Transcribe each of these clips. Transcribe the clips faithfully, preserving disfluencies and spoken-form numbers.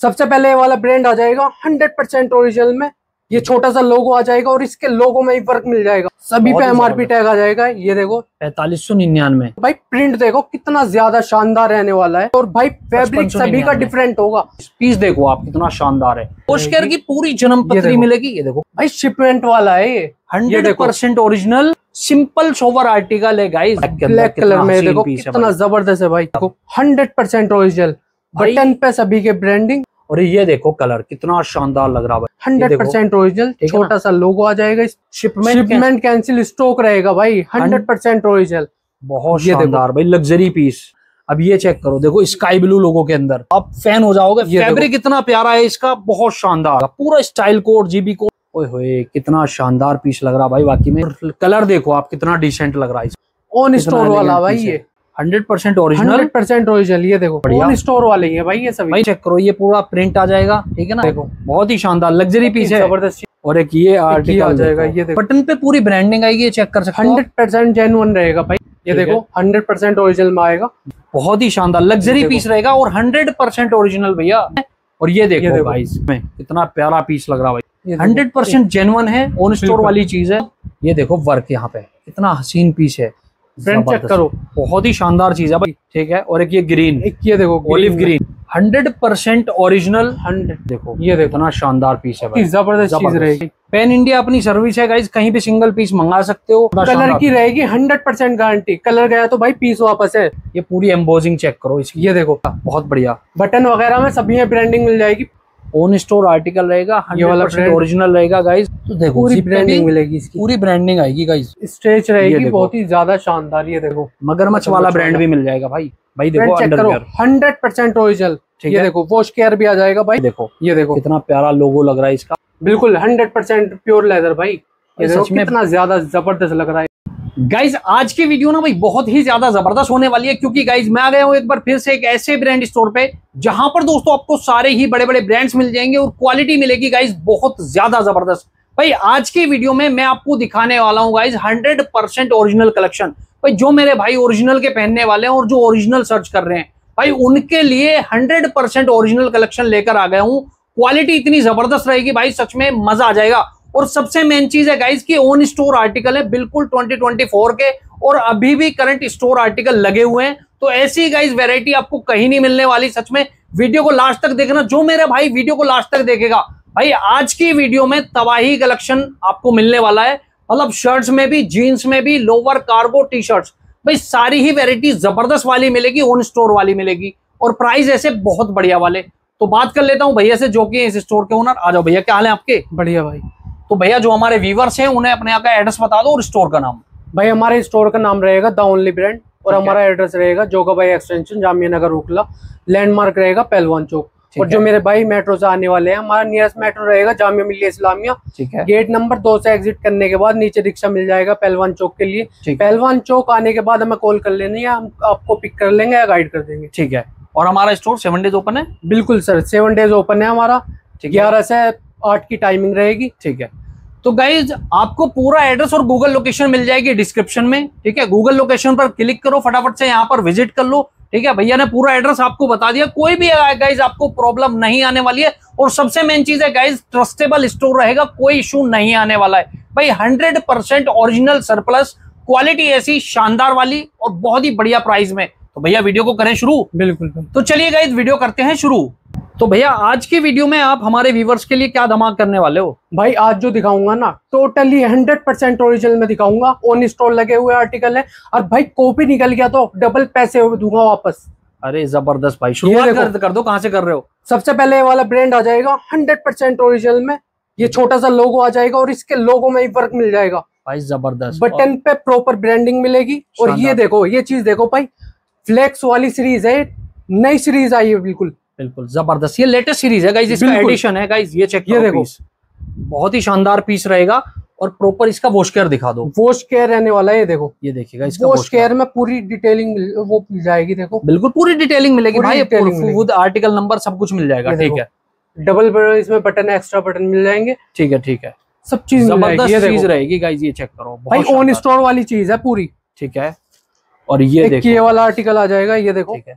सबसे पहले ये वाला ब्रांड आ जाएगा हंड्रेड परसेंट ओरिजिनल में, ये छोटा सा लोगो आ जाएगा और इसके लोगो में ही फर्क मिल जाएगा। सभी पे एमआरपी टैग आ जाएगा। ये देखो पैंतालीस सौ निन्यानवे। भाई प्रिंट देखो कितना ज्यादा शानदार रहने वाला है और भाई फैब्रिक सभी का डिफरेंट होगा। पीस देखो आप कितना शानदार है। पोस्टर की पूरी जन्म पत्री मिलेगी। ये देखो भाई शिपमेंट वाला है ये, hundred percent original simple sober article है गाइस। ब्लैक कलर में देखो कितना जबरदस्त है भाई। देखो हंड्रेड परसेंट ओरिजिनल, बटन पे सभी के ब्रांडिंग। और ये देखो कलर कितना शानदार लग रहा है। हंड्रेड परसेंट ओरिजिनल, छोटा सा लोगो आ जाएगा। शिपमेंट शिपमेंट कैंसिल स्टॉक रहेगा भाई। हंड्रेड परसेंट ओरिजिनल, बहुत शानदार भाई, लग्जरी पीस। अब ये चेक करो, देखो स्काई ब्लू लोगो के अंदर आप फैन हो जाओगे। फैब्रिक कितना प्यारा है इसका, बहुत शानदार। पूरा स्टाइल कोड, जीबी कोड। ओए होए कितना शानदार पीस लग रहा भाई वाकई में। कलर देखो आप कितना डिसेंट लग रहा है। ऑन स्टोर वाला भाई ये hundred percent original, hundred percent original. ये देखो ऑन स्टोर वाले ही है भाई ये सभी। भाई चेक करो, ये पूरा प्रिंट आ जाएगा, ठीक है ना। देखो बहुत ही शानदार लग्जरी पीस है, जबरदस्त। और एक ये आर्टिकल आ जाएगा। ये देखो बटन पे पूरी ब्रांडिंग आएगी, ये चेक कर सकते हो। हंड्रेड परसेंट जेन्युइन रहेगा भाई। ये देखो हंड्रेड परसेंट ओरिजिनल में आएगा। बहुत ही शानदार लग्जरी पीस रहेगा और हंड्रेड परसेंट ओरिजिनल भैया। और ये देखो भाई इसमें कितना प्यारा पीस लग रहा भाई। हंड्रेड परसेंट जेन्युइन है, ऑन स्टोर वाली चीज है। ये देखो वर्क यहाँ पे कितना हसीन पीस है। फ्रंट चेक करो, बहुत ही शानदार चीज है भाई, ठीक है। और एक ये ग्रीन, एक ये देखो olive green, hundred percent original. Hundred देखो, ये देखो इतना शानदार पीस है भाई, जबरदस्त चीज रहेगी। पैन इंडिया अपनी सर्विस है गाइस, कहीं भी सिंगल पीस मंगा सकते हो। कलर की रहेगी हंड्रेड परसेंट गारंटी, कलर गया तो भाई पीस वापस है। ये पूरी एम्बोजिंग चेक करो इसकी। ये देखो बहुत बढ़िया, बटन वगैरह में सभी में ब्रांडिंग मिल जाएगी। ऑन स्टोर आर्टिकल रहेगा, हंड्रेड परसेंट ओरिजिनल रहेगा गाइस। तो देखो पूरी ब्रांडिंग मिलेगी इसकी, पूरी ब्रांडिंग आएगी गाइस। स्ट्रेच रहेगी, बहुत ही ज्यादा शानदार। ये देखो मगरमच्छ वाला ब्रांड भी मिल जाएगा भाई। भाई देखो अंडरवियर हंड्रेड परसेंट ओरिजिनल। ये देखो वॉश केयर भी आ जाएगा भाई। देखो ये देखो कितना प्यारा लोगो लग रहा है इसका, बिल्कुल हंड्रेड परसेंट प्योर लेदर भाई। ये सच में कितना ज्यादा जबरदस्त लग रहा है गाइज। आज की वीडियो ना भाई बहुत ही ज्यादा जबरदस्त होने वाली है, क्योंकि गाइज मैं आ गया हूँ एक बार फिर से एक ऐसे ब्रांड स्टोर पे जहां पर दोस्तों आपको सारे ही बड़े बड़े ब्रांड्स मिल जाएंगे और क्वालिटी मिलेगी गाइज बहुत ज्यादा जबरदस्त। भाई आज की वीडियो में मैं आपको दिखाने वाला हूँ guys hundred percent original collection. भाई जो मेरे भाई ओरिजिनल के पहनने वाले हैं और जो ओरिजिनल सर्च कर रहे हैं भाई उनके लिए हंड्रेड परसेंट ओरिजिनल कलेक्शन लेकर आ गया हूँ। क्वालिटी इतनी जबरदस्त रहेगी भाई, सच में मजा आ जाएगा। और सबसे मेन चीज है गाइस कि ऑन स्टोर आर्टिकल है बिल्कुल ट्वेंटी ट्वेंटी फोर के, और अभी भी करंट स्टोर आर्टिकल लगे हुए हैं। तो ऐसी गाइस वैरायटी आपको कहीं नहीं मिलने वाली। सच में वीडियो को लास्ट तक देखना, जो मेरे भाई वीडियो को लास्ट तक देखेगा भाई आज की वीडियो में तबाही कलेक्शन आपको मिलने वाला है। मतलब शर्ट्स में भी, जीन्स में भी, लोवर, कार्गो, टी शर्ट्स, भाई सारी ही वैरायटी जबरदस्त वाली मिलेगी, ऑन स्टोर वाली मिलेगी और प्राइस ऐसे बहुत बढ़िया वाले। तो बात कर लेता हूँ भैया से जो कि इस स्टोर के ओनर। आ जाओ भैया, क्या हाल है आपके? बढ़िया भाई। तो भैया जो हमारे व्यूवर्स हैं उन्हें अपने यहाँ का एड्रेस बता दो और स्टोर का नाम। भाई हमारे स्टोर का नाम रहेगा द ओनली ब्रांड और हमारा एड्रेस रहेगा जोगाबाई एक्सटेंशन, जामिया नगर, रूकला। लैंडमार्क रहेगा पहलवान चौक। और जो मेरे भाई मेट्रो से आने वाले हैं, हमारा नियरेस्ट मेट्रो रहेगा जामिया मिलिया इस्लामिया, ठीक है। गेट नंबर दो से एग्जिट करने के बाद नीचे रिक्शा मिल जाएगा पहलवान चौक के लिए। पहलवान चौक आने के बाद हमें कॉल कर लेनी है, हम आपको पिक कर लेंगे या गाइड कर देंगे, ठीक है। और हमारा स्टोर सेवन डेज ओपन है? बिल्कुल सर, सेवन डेज ओपन है हमारा। ग्यारह से आठ की टाइमिंग रहेगी, ठीक है। तो गाइज आपको पूरा एड्रेस और गूगल लोकेशन मिल जाएगी डिस्क्रिप्शन में, ठीक है। गूगल लोकेशन पर क्लिक करो, फटाफट से यहाँ पर विजिट कर लो, ठीक है। भैया ने पूरा एड्रेस आपको बता दिया, कोई भी गाइज आपको प्रॉब्लम नहीं आने वाली है। और सबसे मेन चीज है गाइज ट्रस्टेबल स्टोर रहेगा, कोई इशू नहीं आने वाला है भाई। Hundred percent original surplus, quality ऐसी शानदार वाली और बहुत ही बढ़िया प्राइस में। तो भैया वीडियो को करें शुरू? बिल्कुल। तो चलिए गाइज वीडियो करते हैं शुरू। तो भैया आज की वीडियो में आप हमारे व्यूवर्स के लिए क्या धमाक करने वाले हो? भाई आज जो दिखाऊंगा ना टोटली हंड्रेड परसेंट ओरिजिनल में दिखाऊंगा। ऑन स्टोर लगे हुए आर्टिकल है और भाई कॉपी निकल गया तो डबल पैसे दूंगा वापस। अरे जबरदस्त भाई, शुरुआत कर, कर दो, कहां से कर रहे हो? सबसे पहले वाला ब्रांड आ जाएगा हंड्रेड परसेंट ओरिजिनल में, ये छोटा सा लोगो आ जाएगा और इसके लोगो में ही फर्क मिल जाएगा भाई। जबरदस्त, बटन पे प्रॉपर ब्रांडिंग मिलेगी। और ये देखो, ये चीज देखो भाई, फ्लेक्स वाली सीरीज है, नई सीरीज आई है, बिल्कुल बिल्कुल जबरदस्त। ये लेटेस्ट सीरीज है गाइस, इसका एडिशन है गाइस। ये चेक, ये देखो बहुत ही शानदार पीस रहेगा। और प्रॉपर इसका वॉश केयर दिखा दो। वॉश केयर रहने वाला है, ये देखो, ये देखिएगा इसका वॉश केयर में पूरी डिटेलिंग वो मिल जाएगी। देखो बिल्कुल पूरी डिटेलिंग मिलेगी भाई, विद आर्टिकल नंबर सब कुछ मिल जाएगा, ठीक है। डबल इसमें बटन, एक्स्ट्रा बटन मिल जाएंगे, ठीक है ठीक है। सब चीज जबरदस्त चीज रहेगी गाइस, ये चेक करो भाई, ऑन स्टोर वाली चीज है पूरी, ठीक है। और ये देखो ये वाला आर्टिकल आ जाएगा, ये देखो, ठीक है।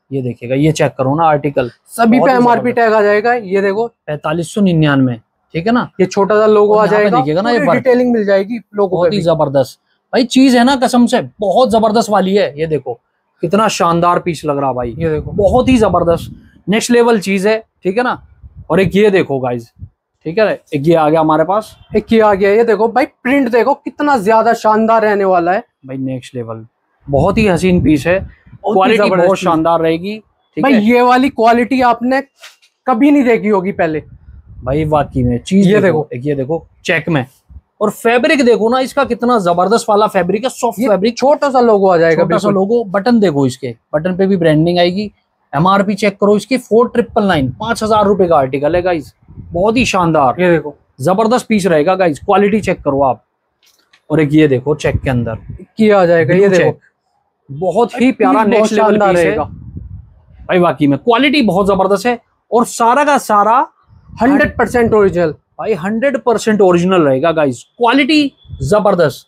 ये देखिएगा, ये चेक करो ना आर्टिकल, सभी पे एमआरपी टैग आ जाएगा। ये देखो पैंतालीस सौ निन्यानवे, ठीक है ना। ये छोटा सा लोगो आ जाएगा, देखिएगा ना, ये डिटेलिंग मिल जाएगी लोगो बहुत ही जबरदस्त भाई चीज है ना, कसम से बहुत जबरदस्त वाली है। ये देखो कितना शानदार पीस लग रहा भाई, ये देखो बहुत ही जबरदस्त नेक्स्ट लेवल चीज है, ठीक है ना। और एक ये देखो गाइज, ठीक है, एक ये आ गया हमारे पास, एक ये आ गया। ये देखो भाई प्रिंट देखो कितना ज्यादा शानदार रहने वाला है भाई, नेक्स्ट लेवल, बहुत ही हसीन पीस है, क्वालिटी बहुत शानदार रहेगी, ठीक भाई है। ये वाली क्वालिटी आपने कभी नहीं देखी होगी पहले भाई वाकई में चीज ये देखो, देखो एक ये देखो चेक में, और फैब्रिक देखो ना इसका कितना जबरदस्त वाला फैब्रिक है, सॉफ्ट फैब्रिक, छोटा सा लोगो आ जाएगा, छोटा सा लोगो। बटन देखो, इसके बटन पे भी ब्रांडिंग आएगी। एमआरपी चेक करो इसकी फोर ट्रिपल नाइन, पांच हजार रुपए का आर्टिकल है गाइज, बहुत ही शानदार, ये देखो जबरदस्त पीस रहेगा गाइज, क्वालिटी चेक करो आप। और एक ये देखो चेक के अंदर किया जाएगा, ये देखो बहुत ही प्यारा नेक्स्ट लेवल पीस रहेगा भाई, वाकई में क्वालिटी बहुत जबरदस्त है, और सारा का सारा हंड्रेड परसेंट ओरिजिनल भाई, हंड्रेड परसेंट ओरिजिनल रहेगा गाइज, क्वालिटी जबरदस्त,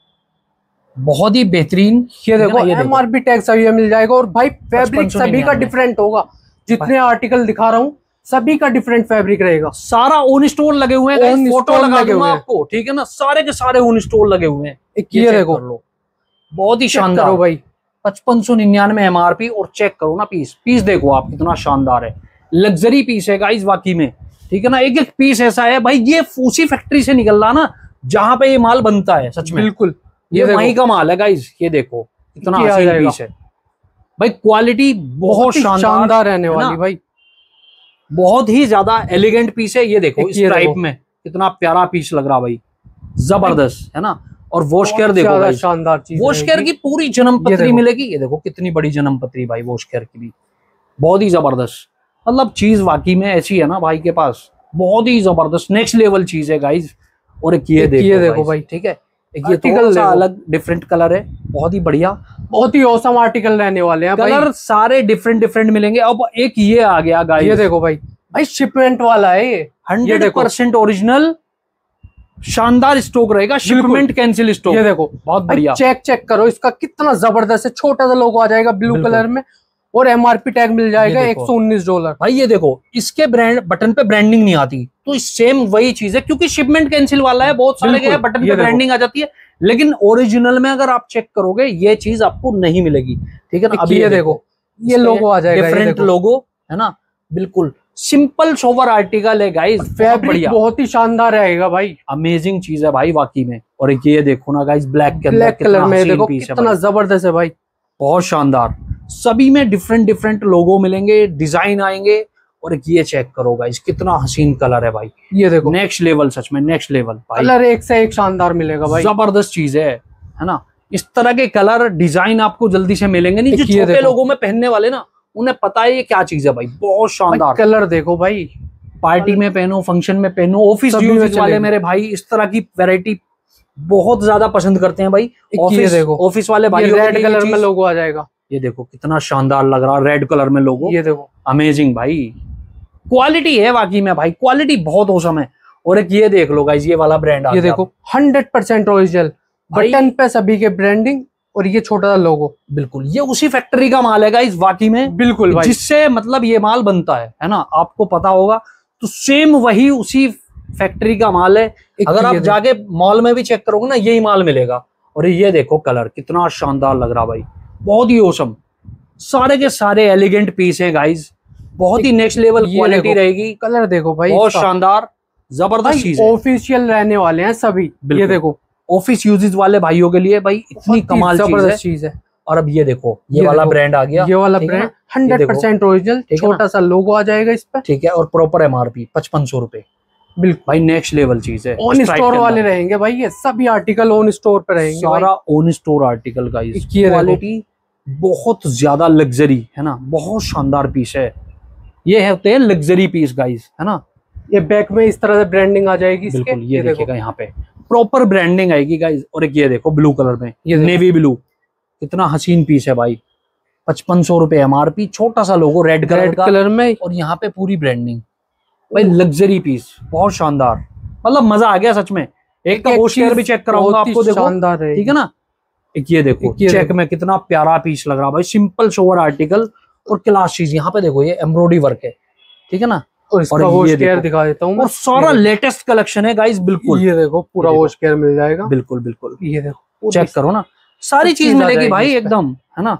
बहुत ही बेहतरीन। ये देखो एमआरपी टैग सभी मिल जाएगा, और भाई फैब्रिक सभी का डिफरेंट होगा, जितने आर्टिकल दिखा रहा हूँ सभी का डिफरेंट फैब्रिक रहेगा। सारा ओन स्टोर लगे हुए हैं, फोटो लगा दूंगा आपको, ठीक है ना, सारे के सारे ओन स्टोर लगे हुए हैं। एक ये देखो लो, बहुत ही शानदार भाई, पचपन सौ निन्यानवे एमआरपी, और चेक करो ना पीस, पीस देखो आप कितना शानदार है, लग्जरी पीस है गाइस वाकई में, ठीक है ना। एक एक पीस ऐसा है भाई, ये उसी फैक्ट्री से निकल रहा ना जहां पे ये माल बनता है, सच में बिल्कुल ये वहीं का माल है गाइस। ये देखो कितना हसीन पीस है भाई, क्वालिटी बहुत शानदार रहने वाली भाई, बहुत ही ज्यादा एलिगेंट पीस है। ये देखो इस टाइप में कितना प्यारा पीस लग रहा भाई, जबरदस्त है ना। और वॉश केयर देखो, शानदार चीज, वॉश केयर की पूरी जन्म पत्री मिलेगी। ये देखो कितनी बड़ी जन्म पत्री भाई, वॉश केयर की भी बहुत ही जबरदस्त, मतलब चीज वाकई में ऐसी है ना भाई के पास, बहुत ही जबरदस्त नेक्स्ट लेवल चीज है गाइज। और एक ये देखो, ये देखो भाई, ठीक है, एक ये थोड़ा सा अलग डिफरेंट कलर है, बहुत ही बढ़िया, बहुत ही औसम आर्टिकल रहने वाले हैं, कलर सारे डिफरेंट डिफरेंट मिलेंगे। अब एक ये आ गया गाइस, ये देखो भाई, भाई शिपमेंट वाला है ये, हंड्रेड परसेंट ओरिजिनल, शानदार स्टॉक रहेगा, शिपमेंट कैंसिल स्टॉक। ये देखो बहुत बढ़िया, चेक चेक करो इसका कितना जबरदस्त है, छोटा सा लोगो आ जाएगा ब्लू कलर में, और एमआरपी टैग मिल जाएगा एक सौ उन्नीस डॉलर भाई। ये देखो इसके ब्रांड बटन पे ब्रांडिंग नहीं आती, तो सेम वही चीज है, क्योंकि शिपमेंट कैंसिल वाला है, बहुत सारे के बटन पे ब्रांडिंग आ जाती है, लेकिन ओरिजिनल में अगर आप चेक करोगे ये चीज आपको नहीं मिलेगी, ठीक है ना। अभी ये देखो ये लोगो आ जाएगा, डिफरेंट लोगो है ना, बिल्कुल सिंपल सोवर आर्टिकल है गाइस, फैब्रिक बहुत ही शानदार रहेगा भाई, अमेजिंग चीज है भाई वाकई में। और ये देखो ना गाइस, ब्लैक के ब्लैक कलर में देखो कितना जबरदस्त है भाई, बहुत शानदार, सभी में डिफरेंट डिफरेंट लोगो मिलेंगे, डिजाइन आएंगे। और एक ये चेक करो गाइस, कितना हसीन कलर है भाई, ये देखो नेक्स्ट लेवल, सच में नेक्स्ट लेवल भाई, कलर एक से एक शानदार मिलेगा भाई, जबरदस्त चीज है है ना। इस तरह के कलर डिजाइन आपको जल्दी से मिलेंगे नहीं, जो छोटे लोगों में पहनने वाले ना उन्हें पता है ये क्या चीज है भाई, बहुत शानदार कलर देखो भाई, पार्टी में पहनो, फंक्शन में पहनो, ऑफिस यूज वाले मेरे भाई इस तरह की वैरायटी बहुत ज्यादा पसंद करते हैं भाई। ऑफिस देखो, ऑफिस वाले भाई रेड कलर में लोगो आ जाएगा, ये देखो कितना शानदार लग रहा है, रेड कलर में लोगो, ये देखो अमेजिंग भाई, क्वालिटी है वाकई में भाई, क्वालिटी बहुत औसम है। और एक ये देख लो गाइस, ये वाला ब्रांड, ये देखो हंड्रेड परसेंट ओरिजिनल, बटन पे सभी के ब्रांडिंग, और ये छोटा सा लोगो, बिल्कुल ये उसी फैक्ट्री का माल है गाइस वाकई में, बिल्कुल भाई, जिससे मतलब ये माल बनता है है ना, आपको पता होगा, तो सेम वही उसी फैक्ट्री का माल है। अगर आप जाके मॉल में भी चेक करोगे ना यही माल मिलेगा। और ये देखो कलर कितना शानदार लग रहा भाई, बहुत ही औसम, सारे के सारे एलिगेंट पीस है गाइस, बहुत ही नेक्स्ट लेवल क्वालिटी रहेगी। कलर देखो भाई, बहुत शानदार जबरदस्त चीज है, ऑफिशियल रहने वाले हैं सभी। ये देखो ऑफिस यूजेस वाले भाइयों के लिए भाई इतनी कमाल जबरदस्त चीज है। और अब ये देखो ये, ये वाला ब्रांड आ गया, ये वाला ब्रांड हंड्रेड परसेंट ओरिजिनल, छोटा सा लोगो आ जाएगा इस पर, ठीक है, और प्रॉपर एमआरपी पचपन सौ रुपए, बिल्कुल भाई नेक्स्ट लेवल चीज है। ऑन स्टोर वाले रहेंगे भाई, ये सभी आर्टिकल ऑन स्टोर पे रहेंगे, सारा ऑन स्टोर आर्टिकल का, क्वालिटी बहुत ज्यादा लग्जरी है ना, बहुत शानदार पीस है। ये होते हैं लग्जरी पीस गाइस, है ना। ये बैक में इस तरह से ब्रांडिंग आ जाएगी, बिल्कुल ये देखिएगा यहाँ पे प्रॉपर ब्रांडिंग आएगी गाइस। और एक ये देखो ब्लू कलर में, ये नेवी ब्लू, कितना हसीन पीस है भाई, पचपन सौ रुपए एमआरपी, छोटा सा लोगो रेड कलर का कलर में, और यहाँ पे पूरी ब्रांडिंग भाई, लग्जरी पीस बहुत शानदार, मतलब मजा आ गया सच में। एक का वॉश केयर भी चेक कराऊंगा आपको, देखो ठीक है ना। एक ये देखो चेक में कितना प्यारा पीस लग रहा भाई, सिंपल सोवर आर्टिकल, और क्लास चीज। यहाँ पे देखो ये एम्ब्रॉयडरी वर्क है, ठीक है ना। और इसका वॉश केयर दिखा देता हूँ और सारा लेटेस्ट कलेक्शन है गाइस, बिल्कुल। ये देखो पूरा वॉश केयर मिल जाएगा, बिल्कुल बिल्कुल। ये देखो चेक करो ना, सारी चीज मिलेगी भाई एकदम, है ना।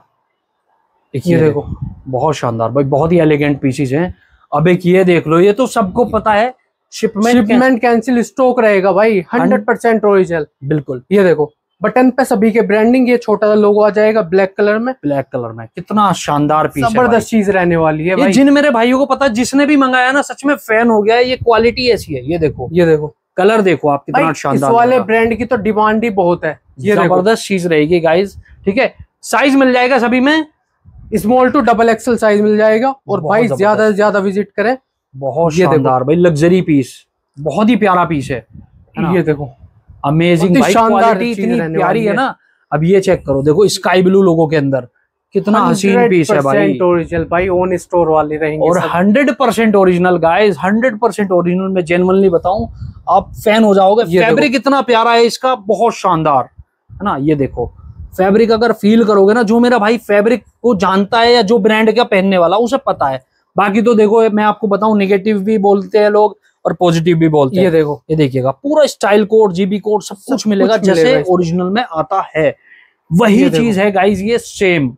ये देखो बहुत शानदार भाई, बहुत ही एलिगेंट पीसेज हैं। अब एक ये देख लो, ये तो सबको पता है, शिपमेंट शिपमेंट कैंसिल स्टॉक रहेगा भाई, हंड्रेड परसेंट ओरिजिनल। बिल्कुल। ये देखो बटन पे सभी के ब्रांडिंग, ये छोटा सा लोगो आ जाएगा ब्लैक कलर में, ब्लैक कलर में। कितना शानदार पीस है, जबरदस्त चीज रहने वाली है भाई। जिन मेरे भाइयों को पता, जिसने भी मंगाया ना सच में फैन हो गया है। ये क्वालिटी ऐसी है, ये देखो, ये देखो कलर देखो आप, कितना शानदार। इस वाले ब्रांड की तो डिमांड ही बहुत है, ये जबरदस्त चीज रहेगी गाइस, ठीक है। साइज मिल जाएगा सभी में, small to double XL size मिल जाएगा। और भाई ज्यादा से ज्यादा विजिट करें। बहुत शानदार भाई, लग्जरी पीस, बहुत ही प्यारा पीस है। ये देखो अमेजिंग भाई, क्वालिटी इतनी प्यारी है ना। अब ये चेक करो, देखो स्काई ब्लू लोगो के अंदर कितना हसीन पीस है भाई। ओरिजिनल भाई, ओन स्टोर वाले रहेंगे और hundred percent original guys, hundred percent original. मैं जेन्युइनली बताऊं, आप फैन हो जाओगे। फैब्रिक इतना प्यारा है इसका, बहुत शानदार, है ना। ये देखो फैब्रिक अगर फील करोगे ना, जो मेरा भाई फैब्रिक को जानता है या जो ब्रांड का पहनने वाला उसे पता है। बाकी तो देखो मैं आपको बताऊं, नेगेटिव भी बोलते हैं लोग और पॉजिटिव भी बोलते हैं। ये देखो, ये देखिएगा पूरा स्टाइल कोड, जीबी कोड सब कुछ मिलेगा जैसे ओरिजिनल में आता है, वही चीज है गाइस। ये सेम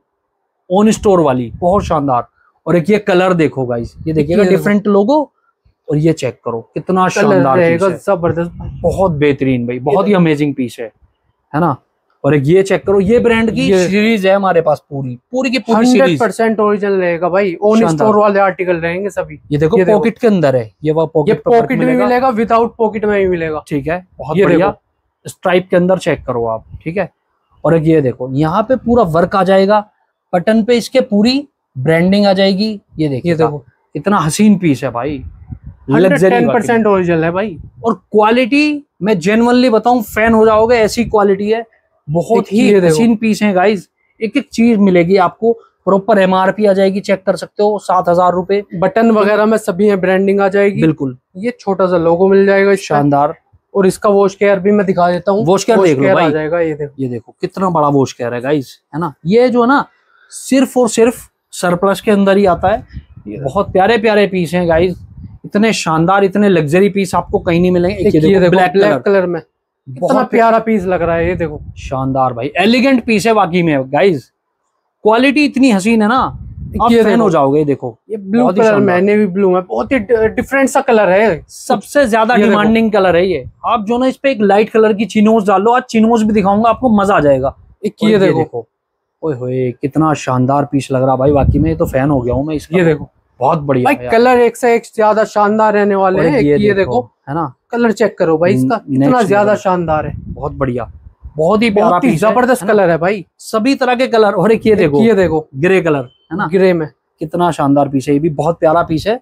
ऑन स्टोर वाली, बहुत शानदार। और एक ये कलर देखो गाइस, ये देखिएगा डिफरेंट लोगो। और ये चेक करो कितना शानदार रहेगा, जबरदस्त, बहुत बेहतरीन भाई, बहुत ही अमेजिंग पीस है, है ना। और एक ये चेक करो, ये ब्रांड की सीरीज है हमारे पास, पूरी पूरी की पूरी सीरीज हंड्रेड परसेंट ओरिजिनल रहेगा भाई। ऑन स्टोर वाले आर्टिकल रहेंगे सभी। ये देखो पॉकेट के अंदर है, ये वो पॉकेट पॉकेट में मिलेगा, विदाउट पॉकेट में भी मिलेगा, ठीक है। बहुत बढ़िया, स्ट्राइप के अंदर चेक करो आप, ठीक है। और एक ये देखो, यहाँ पे पूरा वर्क आ जाएगा, बटन पे इसके पूरी ब्रांडिंग आ जाएगी। ये देखिए, देखो इतना हसीन पीस है भाई, लग्जरी परसेंट ओरिजिनल है भाई। और क्वालिटी मैं जेन्युइनली बताऊं, फैन हो जाओगे, ऐसी क्वालिटी है। बहुत ही हसीन पीस है गाइस, एक एक चीज मिलेगी आपको, प्रॉपर एमआरपी आ जाएगी, चेक कर सकते हो, सात हजार रुपए। बटन वगैरह में सभी ब्रांडिंग आ जाएगी, बिल्कुल। ये छोटा सा लोगो मिल जाएगा, शानदार। और इसका वॉश केयर भी मैं दिखा देता हूँ। वॉश केयर देख लो भाई, आ जाएगा। ये देखो, ये देखो कितना बड़ा वॉश केयर है गाइस, है ना। ये जो है ना सिर्फ और सिर्फ सरप्लस के अंदर ही आता है। बहुत प्यारे प्यारे पीस हैं गाइस, इतने शानदार, इतने लग्जरी पीस आपको कहीं नहीं मिलेंगे। ये देखो ब्लैक कलर, कलर में बहुत प्यारा पीस लग रहा है। ये देखो शानदार भाई, एलिगेंट पीस है वाकई में गाइस, क्वालिटी इतनी हसीन है ना, आप फैन हो जाओगे। देखो ये ब्लू कलर में, नेवी ब्लू में, बहुत ही डिफरेंट सा कलर है, सबसे ज्यादा डिमांडिंग कलर है ये। आप जो ना इस पे एक लाइट कलर की चिनोज डाल लो, आज चिनोज भी दिखाऊंगा आपको, मजा आ जाएगा। ये देखो, ओए होए कितना शानदार पीस लग रहा भाई, वाकई में तो फैन हो गया हूँ मैं इसका। ये देखो बहुत बढ़िया भाई, कलर एक से एक ज्यादा शानदार रहने वाले हैं। ये, ये देखो, है ना, कलर चेक करो भाई, इसका कितना ज्यादा शानदार है, बहुत बढ़िया, बहुत ही प्यारा पीस, जबरदस्त कलर है भाई, सभी तरह के कलर। और एक ये देखो, ये देखो ग्रे कलर, है ना, ग्रे में कितना शानदार पीस है, ये भी बहुत प्यारा पीस है,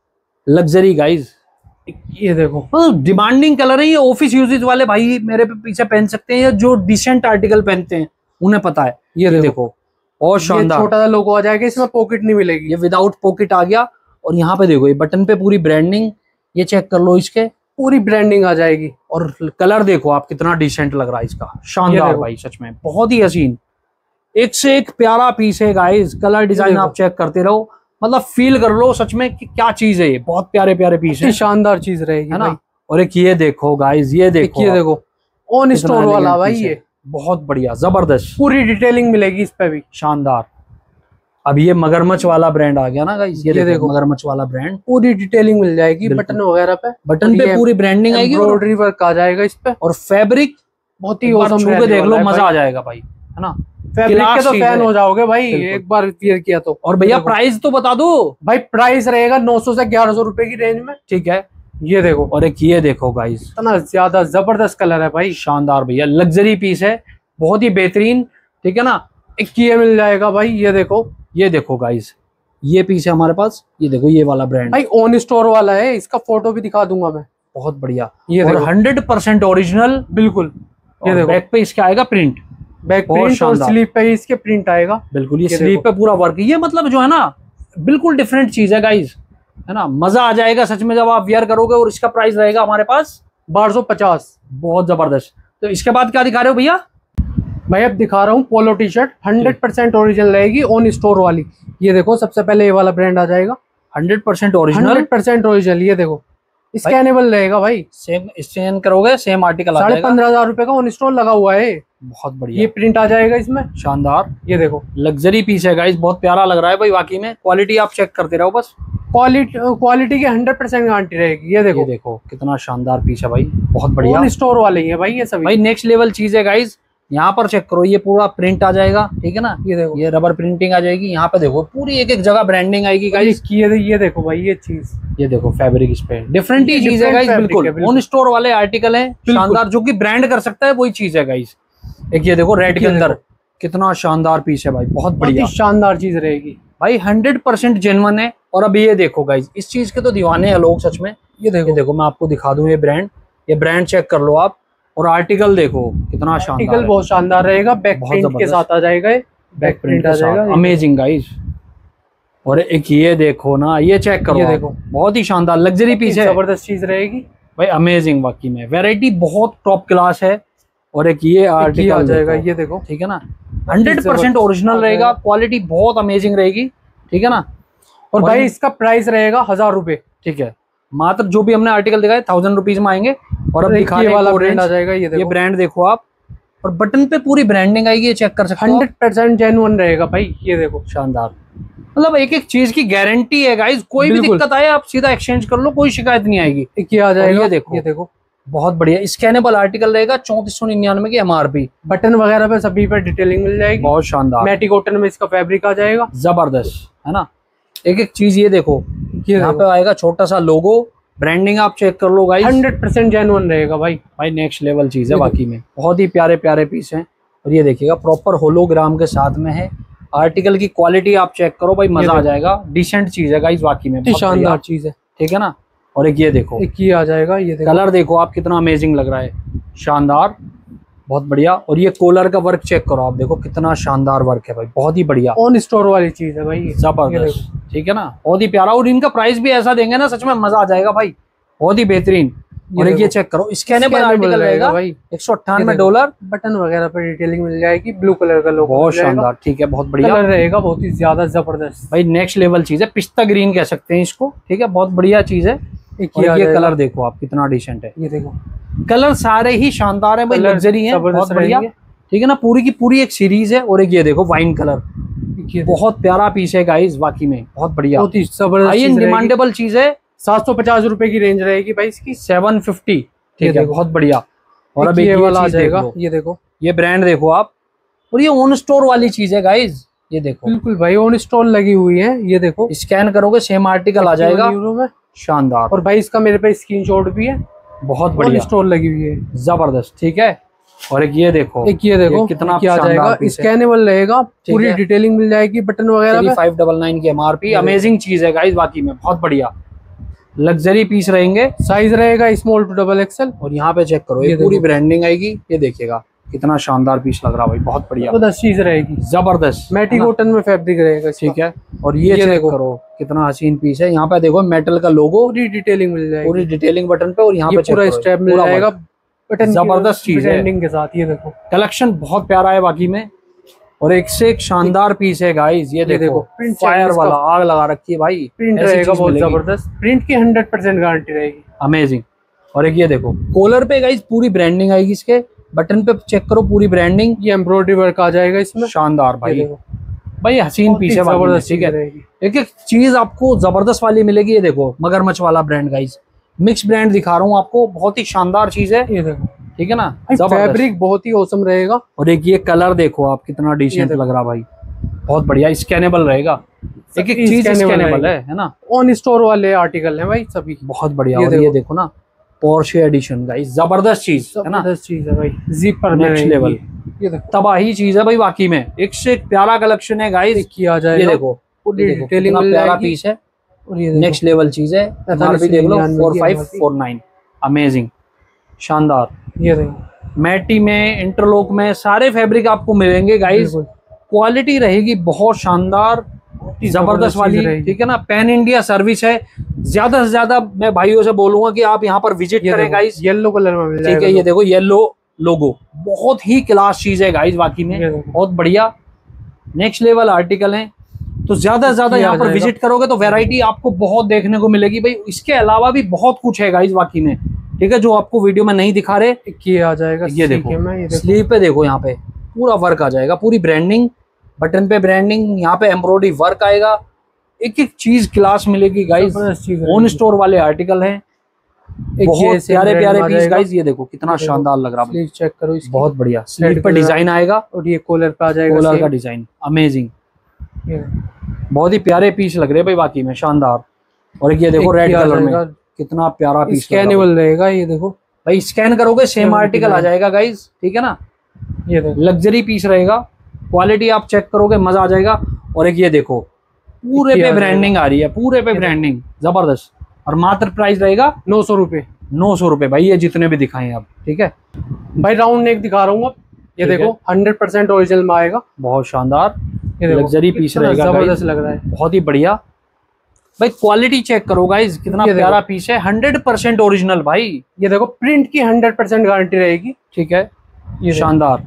लग्जरी गाइस। ये देखो डिमांडिंग कलर है ये, ऑफिस यूजेज वाले भाई मेरे पीछे पहन सकते हैं, या जो डिसेंट आर्टिकल पहनते हैं उन्हें पता है। ये देखो और शानदार, छोटा सा लोगो आ जाएगा, इसमें पॉकेट नहीं मिलेगी, ये विदाउट पॉकेट आ गया। और यहाँ पे देखो, ये बटन पे पूरी ब्रांडिंग, ये चेक कर लो, इसके पूरी ब्रांडिंग आ जाएगी। और कलर देखो आप, कितना डिसेंट लग रहा है इसका, शानदार भाई, सच में बहुत ही हसीन, एक से एक प्यारा पीस है गाइस। कलर डिजाइन आप चेक करते रहो, मतलब फील कर लो सच में कि क्या चीज है ये, बहुत प्यारे प्यारे पीस है, शानदार चीज रहेगी, है ना। और एक ये देखो गाइस, ये देखो, ये देखो ऑन स्टोर वाला भाई, ये बहुत बढ़िया, जबरदस्त, पूरी डिटेलिंग मिलेगी इस पे भी, शानदार। अब ये मगरमच्छ वाला ब्रांड आ गया ना गाइस, ये, ये देखो मगरमच्छ वाला ब्रांड, पूरी डिटेलिंग मिल जाएगी बटन वगैरह पे, बटन पे पूरी ब्रांडिंग आएगी, एम्ब्रॉयडरी वर्क आ जाएगा इस पे। और फैब्रिक बहुत ही औसम है, देख लो मजा आ जाएगा भाई, है ना। फैब्रिक के तो फैन हो जाओगे भाई एक बार वियर किया तो। और भैया प्राइस तो बता दो भाई, प्राइस रहेगा नौ सौ से ग्यारह सौ रुपए की रेंज में, ठीक है। ये देखो, और एक ये देखो गाइस, इतना ज्यादा जबरदस्त कलर है भाई, शानदार भैया, लग्जरी पीस है, बहुत ही बेहतरीन, ठीक है ना। एक ये मिल जाएगा भाई, ये देखो, ये देखो गाइस, ये पीस है हमारे पास, ये देखो ये वाला ब्रांड भाई ऑन स्टोर वाला है, इसका फोटो भी दिखा दूंगा मैं, बहुत बढ़िया। ये और हंड्रेड परसेंट ओरिजिनल, बिल्कुल। ये देखो बैक पे इसका आएगा प्रिंट, बैक प्रिंट, और स्लीव पे इसके प्रिंट आएगा, बिल्कुल। ये, ये स्लीव पे पूरा वर्क, ये मतलब जो है ना बिल्कुल डिफरेंट चीज है गाइस, है ना। मजा आ जाएगा सच में जब आप वियर करोगे। और इसका प्राइस रहेगा हमारे पास बारह सौ पचास, बहुत जबरदस्त। तो इसके बाद क्या दिखा रहे हो भैया? भाई अब दिखा रहा हूँ polo T shirt, hundred percent original रहेगी, ऑन स्टोर वाली। ये देखो सबसे पहले ये वाला ब्रांड आ जाएगा, hundred percent original, hundred percent original. ये देखो स्कैनेबल रहेगा भाई, सेम स्कैन करोगे सेम आर्टिकल आ साढ़े जाएगा। पंद्रह हजार रुपए का ऑन स्टोर लगा हुआ है। बहुत बढ़िया, ये प्रिंट आ जाएगा इसमें, शानदार। ये देखो लग्जरी पीस है गाइस, बहुत प्यारा लग रहा है भाई वाकई में। क्वालिटी आप चेक करते रहो बस, क्वालिटी क्वालिटी की हंड्रेड परसेंट गारंटी रहेगी। ये देखो ये देखो कितना शानदार पीस है भाई, बहुत बढ़िया। ऑन स्टोर वाले ही है भाई ये सभी भाई नेक्स्ट लेवल चीज है गाइस। यहाँ पर चेक करो, ये पूरा प्रिंट आ जाएगा, ठीक है ना। ये देखो ये रबर प्रिंटिंग आ जाएगी। यहाँ पे देखो पूरी एक एक जगह ब्रांडिंग आएगी गाइस। ये ये देखो भाई ये चीज, ये देखो फैब्रिक इस पे डिफरेंट ही ये चीज है different गाइस, fabric बिल्कुल है, बिल्कुल। ऑन स्टोर वाले आर्टिकल है शानदार, जो कि ब्रांड कर सकता है वही चीज है गाइस। एक ये देखो रेड के अंदर कितना शानदार पीस है भाई, बहुत बढ़िया शानदार चीज रहेगी भाई, हंड्रेड परसेंट जेन्युइन है। और अभी ये देखो गाइस, इस चीज के तो दीवाने हैं लोग सच में। ये देखो ये देखो मैं आपको दिखा दूं, ये ब्रांड, ये ब्रांड चेक कर लो आप। और आर्टिकल देखो कितना शानदार, आर्टिकल बहुत शानदार रहेगा, बैक प्रिंट के साथ आ जाएगा, बैक प्रिंट आ जाएगा, अमेजिंग गाइस। और एक ये देखो ना, ये चेक करो, ये देखो बहुत ही शानदार लग्जरी पीस है, जबरदस्त चीज रहेगी भाई, अमेजिंग वाकई में। वैरायटी बहुत टॉप क्लास है। और एक ये आर्टिकल आ जाएगा, ये देखो ठीक है ना, हंड्रेड परसेंट ओरिजिनल रहेगा, क्वालिटी बहुत अमेजिंग रहेगी, ठीक है ना। और भाई इसका प्राइस रहेगा हजार रुपए, ठीक है, मात्र जो भी हमने आर्टिकल दिखाया थाउजेंड रुपीज में आएंगे। और अब दिखाने वाला ब्रांड आ जाएगा, ये देखो ये ब्रांड देखो आप, और बटन पे पूरी ब्रांडिंग आएगी, ये चेक कर सकते हो, हंड्रेड परसेंट जेन्युइन रहेगा भाई। ये देखो शानदार, मतलब एक एक चीज की गारंटी है गाइस। कोई भी दिक्कत आए आप सीधा एक्सचेंज कर लो, कोई शिकायत नहीं आएगी। एक ये आ जाएगा, ये देखो, ये देखो बहुत बढ़िया स्कैनेबल आर्टिकल रहेगा, चौंतीस सौ निन्यानवे की एमआरपी। बटन वगैरह पे सभी पे डिटेलिंग मिल जाएगी, बहुत शानदार, मैटी कॉटन में इसका फैब्रिक आ जाएगा, जबरदस्त है ना। एक एक चीज ये देखो, ये यहाँ पे आएगा छोटा सा लोगो, ब्रांडिंग आप चेक कर लो गाइस, हंड्रेड परसेंट जेन्युइन रहेगा भाई। भाई नेक्स्ट लेवल चीज है बाकी में, बहुत ही प्यारे प्यारे पीस हैं। और ये देखिएगा प्रॉपर होलोग्राम के साथ में है, आर्टिकल की क्वालिटी आप चेक करो भाई, मजा आ जाएगा, डिसेंट चीज है गाइस वाकई में, शानदार चीज है, ठीक है ना। और एक ये देखो, एक ये आ जाएगा, ये देखो कलर देखो आप कितना अमेजिंग लग रहा है, शानदार, बहुत बढ़िया। और ये कॉलर का वर्क चेक करो आप, देखो कितना शानदार वर्क है भाई, बहुत ही बढ़िया, ऑन स्टोर वाली चीज है भाई, जबरदस्त, ठीक है ना, बहुत ही प्यारा। और इनका प्राइस भी ऐसा देंगे ना, सच में मजा आ जाएगा भाई, बहुत ही बेहतरीन। और एक ये चेक करो, स्कैनेबल आर्टिकल रहेगा भाई, एक सौ अट्ठानवे डॉलर, बटन वगैरह पर डिटेलिंग मिल जाएगी, ब्लू कलर का लोगो, बहुत शानदार, ठीक है, बहुत बढ़िया कलर रहेगा, बहुत ही ज्यादा जबरदस्त भाई, नेक्स्ट लेवल चीज है, पिस्ता ग्रीन कह सकते हैं इसको, ठीक है, बहुत बढ़िया चीज है। एक और ये कलर देखो आप कितना डिसेंट है, ये देखो कलर सारे ही शानदार है भाई, लग्जरी है, बहुत बढ़िया, ठीक है ना, पूरी की पूरी एक सीरीज है। और एक ये देखो वाइन कलर, बहुत प्यारा पीस है गाइस वाकई में, बहुत बढ़िया, बहुत ही जबरदस्त डिमांडेबल चीज है। सात सौ पचास रुपए की रेंज रहेगी भाई इसकी, सेवन फिफ्टी, ठीक है, बहुत बढ़िया। और अब ये वाला आ जाएगा, ये देखो ये ब्रांड देखो आप, और ये ऑन स्टोर वाली चीज है गाइस, ये देखो बिल्कुल भाई ऑन स्टोर लगी हुई है, ये देखो स्कैन करोगे सेम आर्टिकल आ जाएगा, शानदार। और भाई इसका मेरे पे स्क्रीनशॉट भी है, बहुत बढ़िया, स्टोर लगी हुई है, जबरदस्त, ठीक है। और एक ये देखो, एक ये देखो कितना क्या जाएगा, स्कैनेबल रहेगा, पूरी डिटेलिंग मिल जाएगी, बटन वगैरह फाइव डबल नाइन की एमआरपी, अमेजिंग चीज है गाइस वाकई में, बहुत बढ़िया लग्जरी पीस रहेंगे, साइज रहेगा स्मॉल टू डबल एक्सएल। और यहाँ पे चेक करो, ये पूरी ब्रांडिंग आएगी, ये देखिएगा कितना शानदार पीस लग रहा है भाई, बहुत बढ़िया, जबरदस्त चीज रहेगी, जबरदस्त, मैटी कॉटन में फैब्रिक रहेगा, ठीक है। और ये, ये चेक करो कितना हसीन पीस है, यहाँ पे देखो मेटल का लोगो, पूरी डिटेलिंग मिल जाएगी, पूरी डिटेलिंग बटन पे, और यहाँ पे पूरा स्टेप मिल जाएगा बटन, जबरदस्त चीज है के साथ। ये देखो कलेक्शन बहुत प्यारा है बाकी में, और एक से एक शानदार पीस है गाइस, ये देखो फायर वाला, आग लगा रखी है भाई, प्रिंट रहेगा बहुत जबरदस्त, प्रिंट की हंड्रेड परसेंट गारंटी रहेगी, अमेजिंग। और एक ये देखो कॉलर पे गाइस पूरी ब्रांडिंग आएगी, इसके बटन पे चेक करो पूरी ब्रांडिंग, ये एम्ब्रॉयडरी वर्क आ जाएगा इसमें, शानदार भाई, भाई हसीन पीस है, जबरदस्त, ठीक है। एक एक चीज आपको जबरदस्त वाली मिलेगी, ये देखो मगरमच्छ वाला ब्रांड गाइस, मिक्स ब्रांड दिखा रहा हूँ आपको, बहुत ही शानदार चीज है, ये देखो, ठीक है ना, फैब्रिक बहुत ही औसम रहेगा। और एक ये कलर देखो आप कितना डिसेंट लग रहा भाई, बहुत बढ़िया, स्कैनेबल रहेगा, एक एक चीज स्कैनेबल है, है ना, ऑन स्टोर वाले आर्टिकल हैं भाई सभी, बहुत बढ़िया। और ये देखो ना पोर्शे एडिशन गाइस, जबरदस्त चीज है ना, जबरदस्त चीज है भाई, जिपर नेक्स्ट लेवल, ये देखो तबाही चीज है भाई वाकई में, एक से एक प्यारा कलेक्शन है गाइस, किया जाएगा, ये देखो पूरी डिटेलिंग मिल प्यारा जाएगी, पीस है, और ये नेक्स्ट लेवल चीज है, एमआरपी देख लो four five four nine, amazing, शानदार। ये देखो मैटी में, इंटरलॉक में, सारे फैब्रिक आपको मिलेंगे गाइस, क्वालिटी रहेगी बहुत शानदार, जबरदस्त वाली, ठीक है ना, पैन इंडिया सर्विस है। ज्यादा से ज्यादा मैं भाइयों से बोलूंगा कि आप यहाँ पर विजिट करें गाइस, येलो कलर में मिल जाएगा, ठीक है, ये देखो येलो लोगो, बहुत ही क्लास चीज है गाइज वाकई में, बहुत बढ़िया नेक्स्ट लेवल आर्टिकल है। तो ज्यादा से ज्यादा यहाँ पर विजिट करोगे तो वैरायटी आपको बहुत देखने को मिलेगी भाई। इसके अलावा भी बहुत कुछ है गाइज वाकई में, ठीक है, जो आपको वीडियो में नहीं दिखा रहे। ये आ जाएगा, ये देखो स्लीव पे देखो, यहाँ पे पूरा वर्क आ जाएगा, पूरी ब्रांडिंग, बटन पे ब्रांडिंग, यहाँ पे एम्ब्रॉयडरी वर्क आएगा, एक एक चीज क्लास मिलेगी गाइज। ओन स्टोर वाले आर्टिकल हैं, बहुत प्यारे प्यारे पीस गाइज। ये देखो कितना शानदार लग रहा है, चेक करो इसकी। बहुत बढ़िया स्लीव पर डिजाइन आएगा और ये कॉलर पे आ जाएगा, कॉलर का डिजाइन अमेजिंग, बहुत ही प्यारे पीस लग रहे हैं भाई वाकई में, शानदार। और ये देखो रेड कलर में कितना प्यारा पीस, स्कैनेबल रहेगा। ये देखो भाई, स्कैन करोगे सेम आर्टिकल आ जाएगा गाइज, ठीक है ना। ये देखो लग्जरी पीस रहेगा, क्वालिटी आप चेक करोगे मजा आ जाएगा। और एक ये देखो पूरे पे ब्रांडिंग आ रही है, पूरे पे ब्रांडिंग जबरदस्त। और मात्र प्राइस रहेगा नौ सौ रुपए नौ सौ रुपए भाई, ये जितने भी दिखाए आप, ठीक है भाई। राउंड नेक दिखा रहा हूँ अब, ये देखो हंड्रेड परसेंट ओरिजिनल में आएगा, बहुत शानदार लग्जरी पीस रहेगा, जबरदस्त लग रहा है, बहुत ही बढ़िया भाई। क्वालिटी चेक करो गाइज, कितना प्यारा पीस है, हंड्रेड परसेंट ओरिजिनल भाई। ये देखो प्रिंट की हंड्रेड परसेंट गारंटी रहेगी, ठीक है, ये शानदार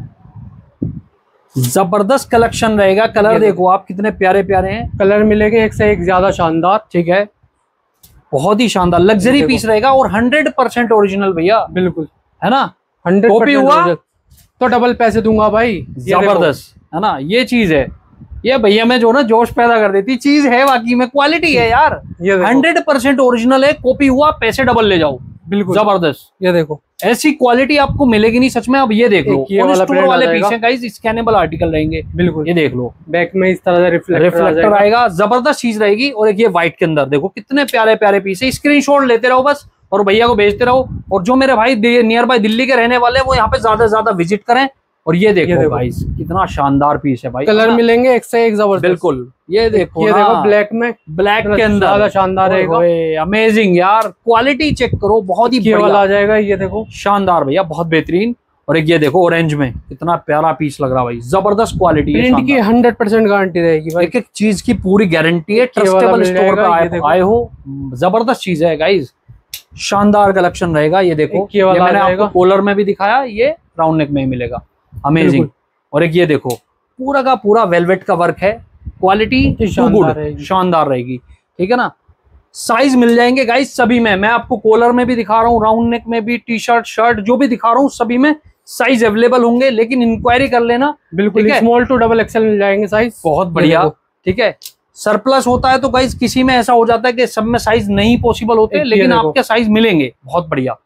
जबरदस्त कलेक्शन रहेगा। कलर देखो आप कितने प्यारे प्यारे हैं, कलर मिलेंगे एक से एक ज्यादा शानदार, ठीक है, बहुत ही शानदार लग्जरी पीस रहेगा और हंड्रेड परसेंट ओरिजिनल भैया, बिल्कुल है ना। हंड्रेड कॉपी हुआ तो डबल पैसे दूंगा भाई, जबरदस्त है ना। ये चीज है, ये भैया में जो ना जोश पैदा कर देती चीज है, वाकई में क्वालिटी है यार, हंड्रेड परसेंट ओरिजिनल है, कॉपी हुआ पैसे डबल ले जाओ, बिल्कुल जबरदस्त। ये देखो ऐसी क्वालिटी आपको मिलेगी नहीं सच में। अब ये देख लो, ये वाला स्टोर वाले पीस हैं गाइस, स्कैनेबल आर्टिकल रहेंगे, बिल्कुल। ये देख लो बैक में इस तरह से रिफ्लेक्टर, रिफ्लेक्टर आएगा, जबरदस्त चीज रहेगी। और एक ये व्हाइट के अंदर देखो कितने प्यारे प्यारे पीस है, स्क्रीनशॉट लेते रहो बस और भैया को भेजते रहो। और जो मेरे भाई नियर बाय दिल्ली के रहने वाले हैं वो यहाँ पे ज्यादा से ज्यादा विजिट करें। और ये देखो, देखो गाइस कितना शानदार पीस है भाई, कलर मिलेंगे एक से एक जबरदस्त, बिल्कुल। ये देखो, ये देखो ब्लैक में, ब्लैक के अंदर ज्यादा शानदार रहेगा, अमेजिंग यार। क्वालिटी चेक करो, बहुत ही बढ़िया आ जाएगा। ये देखो शानदार भैया, बहुत बेहतरीन। और एक ये देखो ऑरेंज में कितना प्यारा पीस लग रहा भाई, जबरदस्त क्वालिटी, प्रिंट की हंड्रेड परसेंट गारंटी रहेगी भाई, एक एक चीज की पूरी गारंटी है। ट्रस्टेबल स्टोर पे आए हो, जबरदस्त चीज है गाइज, शानदार कलेक्शन रहेगा। ये देखो, ये मैंने आपको कॉलर में भी दिखाया, ये राउंड नेक में ही मिलेगा, अमेजिंग। और एक ये देखो पूरा का पूरा वेलवेट का वर्क है, क्वालिटी गुड, शानदार रहेगी, ठीक है ना। साइज मिल जाएंगे गाइस सभी में, मैं आपको कॉलर में भी दिखा रहा हूँ, राउंड नेक में भी, टी शर्ट शर्ट जो भी दिखा रहा हूँ सभी में साइज अवेलेबल होंगे, लेकिन इंक्वायरी कर लेना, बिल्कुल। स्मॉल टू डबल एक्सएल मिल जाएंगे साइज, बहुत बढ़िया, ठीक है। सरप्लस होता है तो गाइस किसी में ऐसा हो जाता है कि सब में साइज नहीं पॉसिबल होते, लेकिन आपके साइज मिलेंगे, बहुत बढ़िया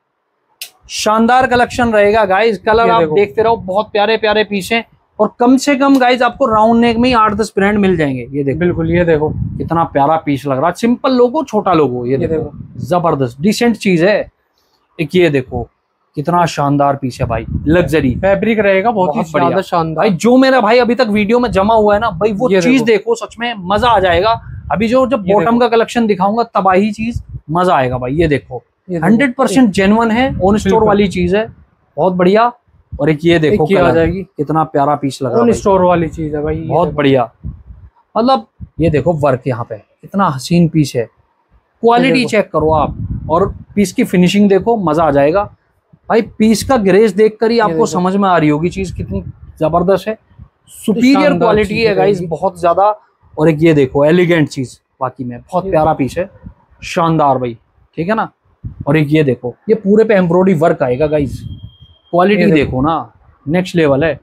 शानदार कलेक्शन रहेगा गाइस। कलर आप देखते रहो, बहुत प्यारे प्यारे पीस हैं। और कम से कम गाइस आपको राउंड नेक में ही आठ दस ब्रांड मिल जाएंगे। ये देखो, बिल्कुल, ये देखो कितना प्यारा पीस लग रहा है, सिंपल लोगो, छोटा लोगो, ये, ये देखो जबरदस्त डिसेंट चीज है। एक ये देखो कितना शानदार पीस है भाई, लग्जरी फैब्रिक रहेगा, बहुत ही ज्यादा शानदार भाई। जो मेरा भाई अभी तक वीडियो में जमा हुआ है ना भाई, वो चीज देखो, सच में मजा आ जाएगा। अभी जो जब बॉटम का कलेक्शन दिखाऊंगा तबाही चीज, मजा आएगा भाई। ये देखो हंड्रेड परसेंट जेन्युइन है, ऑन स्टोर वाली चीज है, बहुत बढ़िया। और एक ये देखो क्या आ जाएगी, कितना प्यारा पीस लगा, ऑन स्टोर वाली चीज है भाई, बहुत बढ़िया। मतलब ये देखो वर्क यहाँ पे कितना हसीन पीस है, क्वालिटी चेक करो आप, और पीस की फिनिशिंग देखो, मजा आ जाएगा भाई। पीस का ग्रेस देखकर ही आपको समझ में आ रही होगी चीज कितनी जबरदस्त है, सुपीरियर क्वालिटी है गाइस, बहुत ज्यादा। और एक ये देखो एलिगेंट चीज, बाकी में बहुत प्यारा पीस है, शानदार भाई, ठीक है ना। और एक ये देखो, ये पूरे पे एम्ब्रॉयडरी वर्क आएगा गाइस, क्वालिटी देखो ना, नेक्स्ट लेवल है,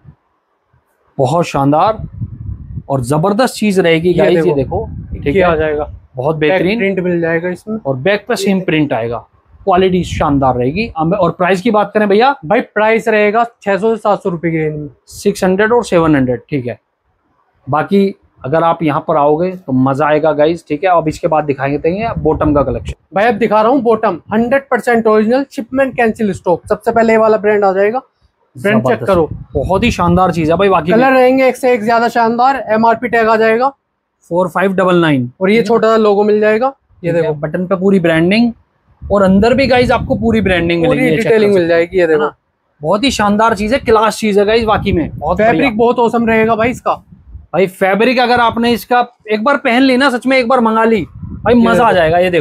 बहुत शानदार और जबरदस्त चीज रहेगी गाइस। ये देखो, ठीक है, आ जाएगा, बहुत बेहतरीन प्रिंट मिल जाएगा इसमें, और बैक पे सेम प्रिंट आएगा, क्वालिटी शानदार रहेगी। और प्राइस की बात करें भैया, भाई प्राइस रहेगा छह सौ से सात सौ रुपए की रेंज में, सिक्स हंड्रेड और सेवन हंड्रेड, ठीक है। बाकी अगर आप यहाँ पर आओगे तो मजा आएगा गाइस, ठीक है। अब इसके बाद दिखाएंगे देंगे बॉटम का कलेक्शन। भाई अब दिखा रहा हूँ bottom, hundred percent original, shipment cancel stock. सबसे पहले ये वाला ब्रांड आ जाएगा, ब्रांड चेक करो, बहुत ही शानदार चीज है भाई। बाकी कलर रहेंगे एक से एक ज्यादा शानदार, एमआरपी टैग आ जाएगा फोर फाइव डबल नाइन, और ये छोटा सा लोगो मिल जाएगा। ये देखो बटन पे पूरी ब्रांडिंग, और अंदर भी गाइस आपको पूरी ब्रांडिंग मिलेगी, डिटेलिंग मिल जाएगी। ये देखो बहुत ही शानदार चीज है, क्लास चीज है गाइस, वाकई में बहुत फैब्रिक बहुत औसम रहेगा भाई इसका। भाई फैब्रिक अगर आपने इसका एक बार पहन ली ना, सच में एक बार मंगा ली भाई, मजा आ जाएगा। ये देखो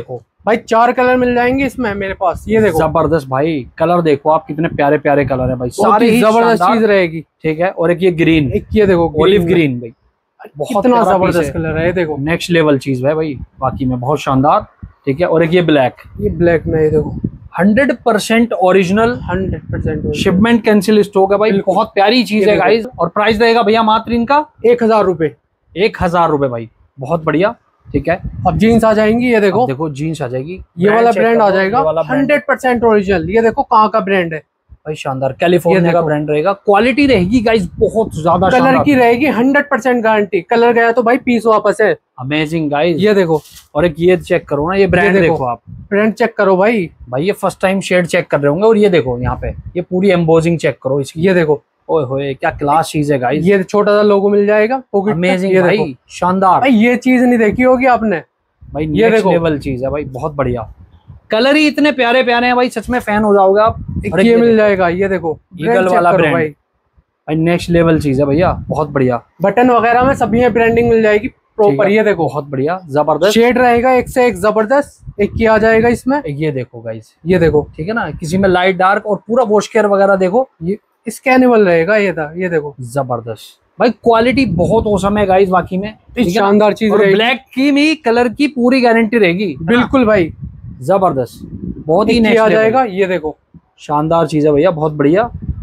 भाई चार कलर मिल जाएंगे इसमें मेरे पास, ये देखो जबरदस्त भाई, कलर देखो आप कितने प्यारे प्यारे कलर है भाई, सारे ही जबरदस्त चीज रहेगी। ठीक है, और एक ये ग्रीन, एक ये देखो ओलिव ग्रीन भाई, बहुत कितना जबरदस्त कलर है, देखो नेक्स्ट लेवल चीज है भाई, बाकी में बहुत शानदार। ठीक है, और एक ये ब्लैक, ये ब्लैक में, ये देखो hundred percent original, hundred percent shipment cancel stock है भाई, बहुत प्यारी चीज है गाइस। और प्राइस रहेगा भैया मात्र इनका एक हजार रुपए, एक हजार रुपए भाई, बहुत बढ़िया। ठीक है, अब जीन्स आ जाएंगी, ये देखो देखो जीन्स आ जाएगी, ये वाला ब्रांड आ जाएगा हंड्रेड परसेंट ओरिजिनल। ये देखो कहाँ का ब्रांड है भाई, शानदार, कैलिफोर्निया का ब्रांड रहेगा, क्वालिटी रहेगी गाइस बहुत ज्यादा, कलर की रहेगी हंड्रेड परसेंट गारंटी, कलर गया तो भाई पीस वापस है। अमेजिंग गाइस, ये देखो, और एक ये चेक करो ना, ये ब्रांड देखो, देखो आप ब्रांड चेक करो भाई, भाई ये फर्स्ट टाइम शेड चेक कर रहे होंगे। और ये देखो यहाँ पे ये पूरी एम्बोजिंग चेक करो इसकी, ये देखो ओए होए क्या क्लास चीज है गाइस, ये छोटा सा लोगो मिल जाएगा, अमेजिंग भाई, शानदार भाई, ये चीज नहीं देखी होगी आपने भाई, ये नेक्स्ट लेवल चीज है भाई, बहुत बढ़िया, कलर ही इतने प्यारे प्यारे हैं भाई, सच में फैन हो जाओगे आप। ये, ये मिल जाएगा, ये देखो ईगल वाला ब्रांड भाई, भाई नेक्स्ट लेवल चीज है भैया, बहुत बढ़िया, बटन वगैरह में सभी में ब्रांडिंग मिल जाएगी प्रॉपर। ये देखो बहुत बढ़िया, जबरदस्त शेड रहेगा, एक से एक जबरदस्त। एक ये आ जाएगा इसमें, ये देखो गाइस, ये देखो, ठीक है ना, किसी में लाइट डार्क, और पूरा वॉश केयर वगैरह देखो, ये स्कैनेबल रहेगा, ये था, ये देखो जबरदस्त भाई, क्वालिटी बहुत औसम है गाइस, बाकी में शानदार चीज रहेगी। ब्लैक की भी कलर की पूरी गारंटी रहेगी, बिल्कुल भाई, जबरदस्त, बहुत ही नेक्स्ट आ जाएगा। ये देखो शानदार चीज है भैया, बहुत बढ़िया,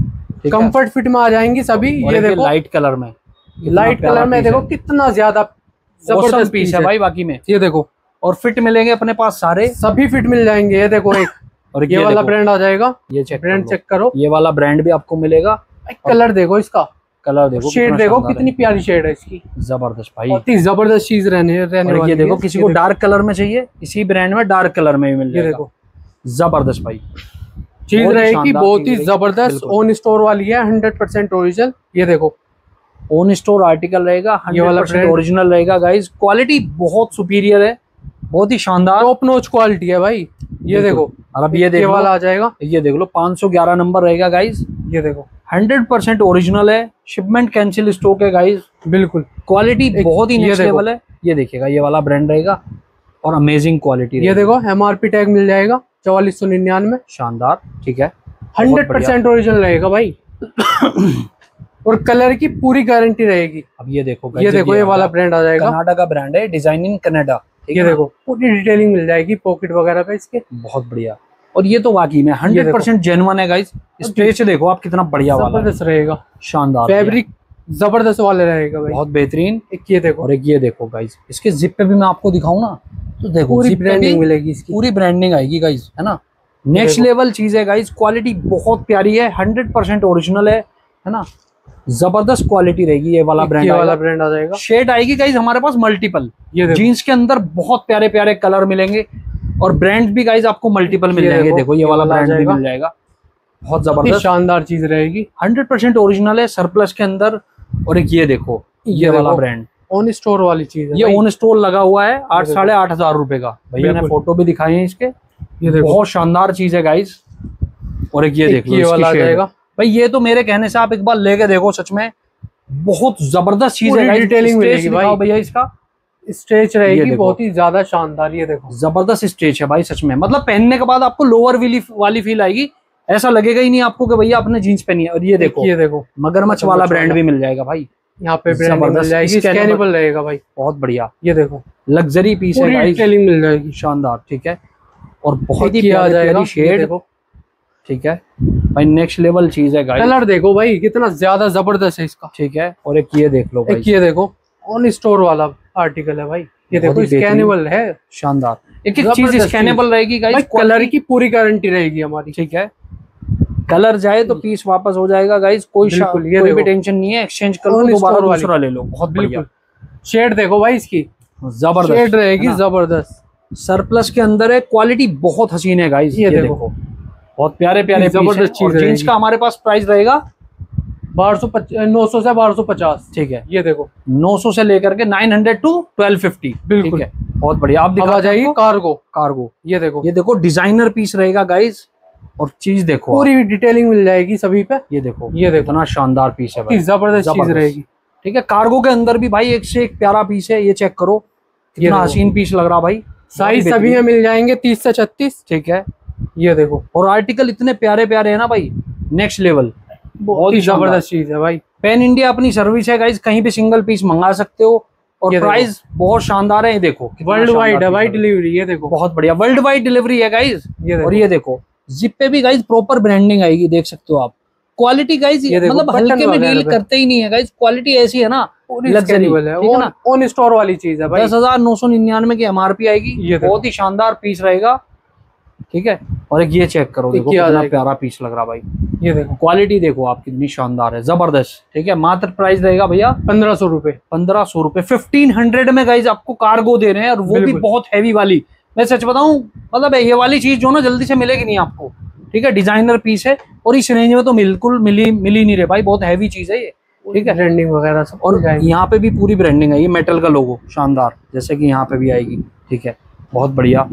कंफर्ट फिट में आ जाएंगी सभी। ये देखो लाइट कलर में, लाइट कलर में देखो कितना ज्यादा जबरदस्त पीस है भाई, बाकी में ये देखो, और फिट मिलेंगे अपने पास सारे, सभी फिट मिल जाएंगे। ये देखो एक और ये, ये वाला ब्रांड आ जाएगा, ये चेक ब्रांड चेक करो, ये वाला ब्रांड भी आपको मिलेगा। कलर देखो इसका, कलर देखो, शेड देखो कितनी प्यारी शेड है इसकी, जबरदस्त भाई, बहुत ही जबरदस्त चीज रहने रहने वाली। ये देखो किसी को डार्क कलर में चाहिए, इसी ब्रांड में डार्क कलर में भी मिल जाएगा। देखो जबरदस्त भाई चीज रहेगी, बहुत ही जबरदस्त, ऑन स्टोर वाली है, हंड्रेड परसेंट ओरिजिनल। ये देखो ऑन स्टोर आर्टिकल रहेगा, हंड्रेड परसेंट ओरिजिनल रहेगा गाइस, क्वालिटी बहुत सुपीरियर है, बहुत ही शानदार, टॉप नॉच क्वालिटी है भाई। ये देखो, और अब ये देखो वाला आ जाएगा, ये देख लो पाँच सौ ग्यारह नंबर रहेगा गाइस। ये देखो हंड्रेड परसेंट ओरिजिनल है, शिपमेंट कैंसिल स्टॉक है गाइस, बिल्कुल, क्वालिटी बहुत ही नेक्स्ट लेवल है। ये देखिएगा, ये वाला ब्रांड रहेगा, और अमेजिंग क्वालिटी। ये देखो एमआरपी टैग मिल जाएगा चौवालीस सौ निन्यानवे, शानदार, ठीक है, हंड्रेड परसेंट ओरिजिनल रहेगा भाई और कलर की पूरी गारंटी रहेगी। अब ये देखो, ये देखो ये वाला ब्रांड आ जाएगा, कनाडा का ब्रांड है, डिजाइन इन कनाडा। ये देखो पूरी डिटेलिंग मिल जाएगी, पॉकेट वगैरह पे इसके, बहुत बढ़िया। और ये तो वाकई में हंड्रेड परसेंट जेन्युइन है गाइस, स्ट्रेच देखो आप कितना बढ़िया वाला, जबरदस्त रहेगा, शानदार, फैब्रिक जबरदस्त वाले रहेगा भाई, बहुत बेहतरीन। एक ये देखो, और एक ये देखो गाइस, इसके जिप पे भी मैं आपको दिखाऊं ना, तो देखो पूरी ब्रांडिंग मिलेगी इसकी, पूरी ब्रांडिंग आएगी गाइस, है ना, नेक्स्ट लेवल चीज है गाइस, क्वालिटी बहुत प्यारी है, हंड्रेड परसेंट ओरिजिनल है, है ना, जबरदस्त क्वालिटी रहेगी। ये वाला ब्रांड, ये वाला ब्रांड आ जाएगा, शेड आएगी गाइस हमारे पास मल्टीपल, ये जीन्स के अंदर बहुत प्यारे प्यारे कलर मिलेंगे, और ब्रांड भी गाइस आपको मल्टीपल मिल जाएंगे। देखो ये वाला ब्रांड भी मिल जाएगा, बहुत जबरदस्त शानदार चीज रहेगी, हंड्रेड परसेंट ओरिजिनल है, सरप्लस के अंदर। और एक ये देखो, ये वाला ब्रांड ऑन स्टोर वाली चीज है, ये ऑन स्टोर लगा हुआ है, आठ साढ़े आठ हजार रुपए का, भैया ने फोटो भी दिखाए हैं इसके, ये देखो बहुत शानदार चीज है गाइस। और एक ये देखो, ये वाला आ जाएगा भाई, ये तो मेरे कहने से आप एक बार लेके देखो, सच में बहुत जबरदस्त चीज है, डिटेलिंग मिलेगी भाई भैया, इसका स्ट्रेच रहेगी बहुत ही ज्यादा शानदार। ये देखो जबरदस्त स्ट्रेच है भाई, सच में, मतलब पहनने के बाद आपको लोअर वाली फील आएगी, ऐसा लगेगा ही नहीं आपको कि भैया आपने जीन्स पहनी है। और ये देखो, ये देखो मगरमच्छ वाला ब्रांड भी मिल जाएगा भाई, यहाँ पे ब्रांड मिल जाएगी, स्कैनेबल रहेगा भाई, बहुत बढ़िया। ये देखो लग्जरी पीस है गाइस, डिटेलिंग मिल जाएगी, शानदार, ठीक है, और बहुत ही प्यारी प्यारी शेड, ठीक है भाई, नेक्स्ट लेवल चीज है गाइस। कलर देखो भाई कितना ज्यादा जबरदस्त है इसका, ठीक है, और एक ये देख लो भाई, एक ये देखो ऑन स्टोर वाला आर्टिकल है भाई, ये देखो स्कैनेबल है, शानदार, एक एक चीज स्कैनेबल रहेगी गाइस, कलर की पूरी गारंटी रहेगी हमारी, ठीक है, कलर जाए तो पीस वापस हो जाएगा गाइस, कोई कोई भी टेंशन नहीं है, एक्सचेंज कर लो, दोबारा दूसरा ले लो, बहुत बढ़िया। शेड देखो भाई इसकी, जबरदस्त शेड रहेगी, जबरदस्त, सरप्लस के अंदर है, क्वालिटी बहुत हसीन है गाइस, ये देखो बहुत प्यारे प्यारे जबरदस्त चीज। जींस का हमारे पास प्राइस रहेगा बारह सौ नौ सौ से बारह सौ पचास, ठीक है, ये देखो नौ सौ से लेकर के nine hundred to twelve fifty, बिल्कुल है, बहुत बढ़िया। आप दिखा जाइए कार्गो, कार्गो, ये देखो, ये देखो डिजाइनर पीस रहेगा गाइस, और चीज देखो पूरी डिटेलिंग मिल जाएगी सभी पे, ये देखो, ये देखो इतना शानदार पीस है भाई, जबरदस्त चीज रहेगी, ठीक है। कार्गो के अंदर भी भाई एक से एक प्यारा पीस है, ये चेक करो कितना हसीन पीस लग रहा भाई, साइज सभी में मिल जाएंगे तीस से छत्तीस। ठीक है, ये देखो, और आर्टिकल इतने प्यारे प्यारे है ना भाई, नेक्स्ट लेवल, बहुत ही जबरदस्त चीज है भाई। पैन इंडिया अपनी सर्विस है गाइज, कहीं भी सिंगल पीस मंगा सकते हो, और प्राइस बहुत शानदार है। ये देखो वर्ल्ड वाइड है भाई डिलीवरी, ये देखो बहुत बढ़िया वर्ल्ड वाइड डिलीवरी है गाइज। ये और ये देखो जिप पे भी गाइज प्रॉपर ब्रांडिंग आएगी, देख सकते हो आप। क्वालिटी गाइज मतलब हल्के में डील करते ही नहीं है गाइज, क्वालिटी ऐसी है ना, लग्जरी है, ऑन स्टोर वाली चीज है भाई। दस हजार नौ सौ निन्यानवे की एमआरपी आएगी, बहुत ही शानदार पीस रहेगा। ठीक है, और एक ये चेक करो, देखो कितना प्यारा पीस लग रहा भाई। ये देखो क्वालिटी देखो आप कितनी शानदार है, जबरदस्त। ठीक है, मात्र प्राइस रहेगा भैया पंद्रह सौ रुपए पंद्रह सौ रुपए फिफ्टीन हंड्रेड में गाइज आपको कार्गो दे रहे हैं, और वो भी बहुत हैवी वाली। मैं सच बताऊं, मतलब ये वाली चीज जो ना जल्दी से मिलेगी नहीं आपको। ठीक है, डिजाइनर पीस है, और इस रेंज में तो बिल्कुल मिली मिली नहीं रहे भाई, बहुत हैवी चीज है ये। ठीक है, ब्रांडिंग वगैरह सब, और यहाँ पे भी पूरी ब्रांडिंग है, ये मेटल का लोगो शानदार, जैसे कि यहाँ पे भी आएगी। ठीक है, बहुत बढ़िया।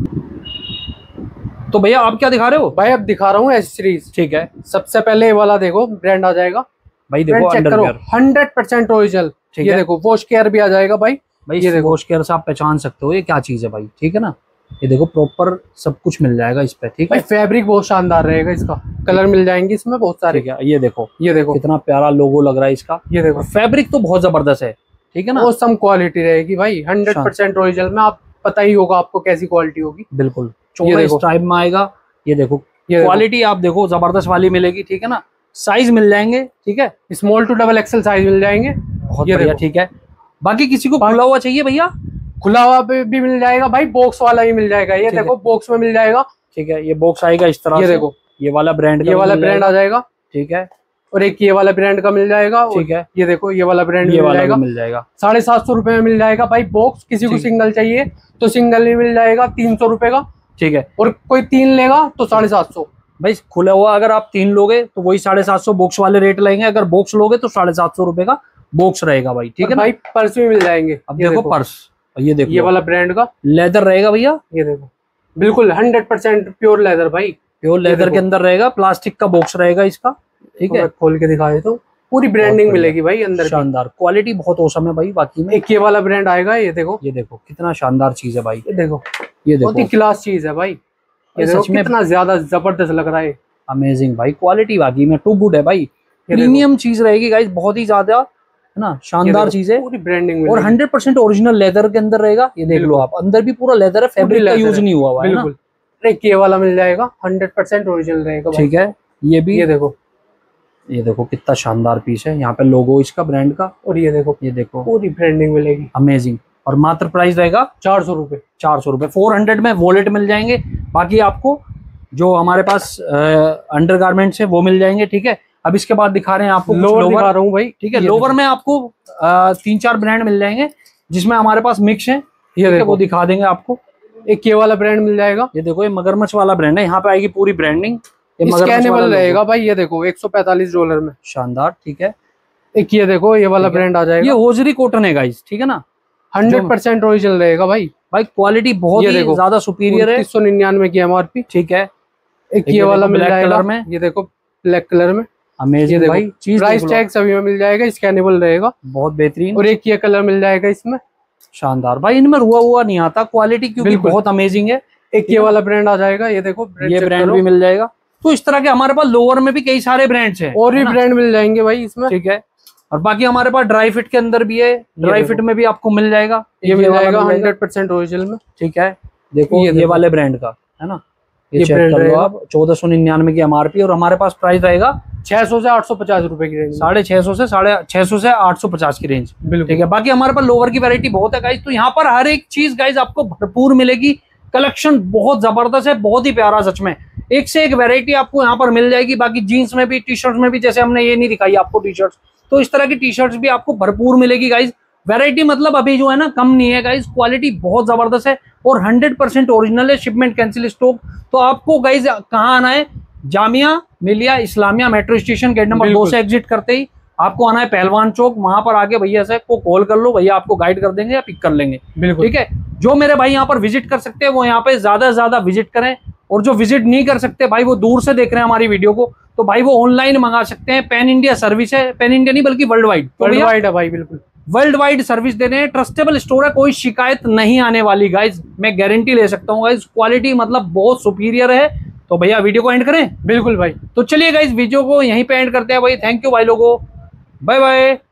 तो भैया आप क्या दिखा रहे हो? भाई अब दिखा रहा हूँ एसेसरीज। ठीक है, सबसे पहले ये वाला देखो ब्रांड आ जाएगा भाई, देखो अंडरवियर हंड्रेड परसेंट ओरिजिनल। ये देखो वॉश केयर भी आ जाएगा भाई। भाई ये देखो वॉश केयर से आप पहचान सकते हो ये क्या चीज है भाई। ठीक है ना, ये देखो प्रॉपर सब कुछ मिल जाएगा इस पे। ठीक है, फैब्रिक बहुत शानदार रहेगा, इसका कलर मिल जाएंगे इसमें बहुत सारे। ठीक है, ये देखो ये देखो कितना प्यारा लोगो लग रहा है इसका। ये देखो फैब्रिक तो बहुत जबरदस्त है। ठीक है ना, ऑसम क्वालिटी रहेगी भाई, हंड्रेड परसेंट ओरिजिनल में। आप पता ही होगा आपको कैसी क्वालिटी होगी। बिल्कुल चौड़ा इस टाइप में आएगा। ये देखो क्वालिटी आप देखो जबरदस्त वाली मिलेगी। ठीक है ना, साइज मिल जाएंगे। ठीक है, small to double XL size मिल जाएंगे, बहुत बढ़िया। ठीक है, बाकी किसी को खुला हुआ चाहिए भैया, खुला हुआ भी मिल जाएगा भाई, बॉक्स वाला भी मिल जाएगा। ये देखो बॉक्स में मिल जाएगा। ठीक है, ये बॉक्स आएगा इस तरह। ये देखो ये वाला ब्रांड, ये वाला ब्रांड आ जाएगा। ठीक है, और एक ये वाला ब्रांड का मिल जाएगा। ठीक है, ये देखो ये वाला ब्रांड ये वाला मिल जाएगा साढ़े सात सौ रुपए में मिल जाएगा भाई बॉक्स। किसी को सिंगल चाहिए तो सिंगल भी मिल जाएगा तीन सौ रुपए का। ठीक है, और कोई तीन लेगा तो साढ़े सात सौ। भाई खुला हुआ अगर आप तीन लोगे तो वही साढ़े सात सौ बॉक्स वाले रेट लेंगे, अगर बॉक्स लोगे तो साढ़े सात सौ रुपए का बॉक्स रहेगा भाई। ठीक है भाई, पर्स भी मिल जाएंगे। अब देखो पर्स, ये देखो ये वाला ब्रांड का लेदर रहेगा भैया। ये देखो बिल्कुल हंड्रेड परसेंट प्योर लेदर भाई, प्योर लेदर के अंदर रहेगा, प्लास्टिक का बॉक्स रहेगा इसका। ठीक है, खोल के दिखा देता हूँ, पूरी ब्रांडिंग मिलेगी भाई अंदर। शानदार क्वालिटी बहुत औसम है भाई बाकी में। एक ये वाला ब्रांड आएगा। ये देखो ये देखो कितना शानदार चीज है भाई। ये देखो ये देखो बहुत ही क्लास चीज है भाई। ये देखो कितना ज्यादा जबरदस्त लग रहा है, अमेजिंग भाई। क्वालिटी बाकी में टू गुड है भाई, प्रीमियम चीज रहेगी गाइस, बहुत ही ज्यादा है ना, शानदार चीज है, पूरी ब्रांडिंग और हंड्रेड परसेंट ओरिजिनल लेदर के अंदर रहेगा। ये देख लो आप, अंदर भी पूरा लेदर है, फैब्रिक का यूज नहीं हुआ हुआ है। बिल्कुल, एक ये वाला मिल जाएगा हंड्रेड परसेंट ओरिजिनल रहेगा। ठीक है, ये भी ये देखो ये देखो कितना शानदार पीस है, यहाँ पे लोगो इसका ब्रांड का। और ये देखो ये देखो पूरी ब्रांडिंग मिलेगी, अमेजिंग। और मात्र प्राइस रहेगा चार सौ रुपए चार सौ रुपए फोर हंड्रेड में वॉलेट मिल जाएंगे। बाकी आपको जो हमारे पास अंडर गारमेंट्स है वो मिल जाएंगे। ठीक है, अब इसके बाद दिखा रहे हैं आपको लोवर, लोवर दिखा रहा हूँ भाई। ठीक है, लोवर में आपको आ, तीन चार ब्रांड मिल जाएंगे, जिसमें हमारे पास मिक्स है। ये देखो वो दिखा देंगे आपको। एक ये वाला ब्रांड मिल जाएगा। ये देखो ये मगरमच्छ वाला ब्रांड है, यहाँ पे आएगी पूरी ब्रांडिंग, स्कैनेबल रहेगा भाई। ये देखो एक सौ पैंतालीस डॉलर में, शानदार। ठीक है, एक ये देखो ये वाला ब्रांड आ जाएगा। ये होजरी कॉटन है गाइस। ठीक है ना, हंड्रेड परसेंट ओरिजिनल रहेगा भाई। भाई क्वालिटी बहुत ही ज्यादा सुपीरियर है, तीस सौ निन्यानवे की एमआरपी। ठीक है, एक ये वाला मिल जाएगा में, ये देखो ब्लैक कलर में, अमेजिंग भाई। चीज प्राइस टैग सभी में मिल जाएगा, स्कैनेबल रहेगा, बहुत बेहतरीन। और एक ये कलर मिल जाएगा इसमें, शानदार भाई। इनमें रुआ हुआ नहीं आता, क्वालिटी क्योंकि बहुत अमेजिंग है। एक ये वाला ब्रांड आ जाएगा। ये देखो ये ब्रांड भी मिल जाएगा। तो इस तरह के हमारे पास लोअर में भी कई सारे ब्रांड्स हैं, और भी ब्रांड मिल जाएंगे भाई इसमें। ठीक है, और बाकी हमारे पास ड्राई फिट के अंदर भी है, ड्राई फिट में भी आपको मिल जाएगा। ये मिल जाएगा हंड्रेड परसेंट ओरिजिनल में। ठीक है, देखो ये, ये वाले ब्रांड का है ना, ये चेक कर लो आप, चौदह सौ निन्यानवे की एमआरपी, और हमारे पास प्राइस रहेगा छह सौ से आठ सौ पचास रुपए की रेंज, साढ़े छह सौ से साढ़े छह सौ से आठ सौ पचास की रेंज। ठीक है, बाकी हमारे पास लोअर की वैरायटी बहुत है गाइज। तो यहाँ पर हर एक चीज गाइज आपको भरपूर मिलेगी, कलेक्शन बहुत जबरदस्त है, बहुत ही प्यारा, सच में एक से एक वैरायटी आपको यहाँ पर मिल जाएगी। बाकी जीन्स में भी, टी शर्ट में भी, जैसे हमने ये नहीं दिखाई आपको टी शर्ट, तो इस तरह की टी शर्ट्स भी आपको भरपूर मिलेगी गाइज। वैरायटी मतलब अभी जो है ना कम नहीं है गाइज, क्वालिटी बहुत जबरदस्त है और हंड्रेड परसेंट ओरिजिनल है। Shipment cancel stock. तो आपको गाइज कहाँ आना है, Jamia Millia Islamia metro station gate number दो से एग्जिट करते ही आपको आना है पहलवान चौक। वहां पर आके भैया से को कॉल कर लो, भैया आपको गाइड कर देंगे या पिक कर लेंगे। ठीक है, जो मेरे भाई यहाँ पर विजिट कर सकते हैं वो यहाँ पे ज्यादा से ज्यादा विजिट करें, और जो विजिट नहीं कर सकते भाई, वो दूर से देख रहे हैं हमारी वीडियो को, तो भाई वो ऑनलाइन मंगा सकते हैं। पैन इंडिया सर्विस है, पैन इंडिया नहीं बल्कि वर्ल्ड वाइड। वर्ल्ड वाइड है भाई, बिल्कुल। वर्ल्ड वाइड सर्विस दे रहे हैं, ट्रस्टेबल स्टोर है, कोई शिकायत नहीं आने वाली गाइज, मैं गारंटी ले सकता हूँ गाइज, क्वालिटी मतलब बहुत सुपीरियर है। तो भैया वीडियो को एंड करें? बिल्कुल भाई। तो चलिए गाइज वीडियो को यहीं पे एंड करते हैं भाई। थैंक यू भाई लोगों, बाय बाय।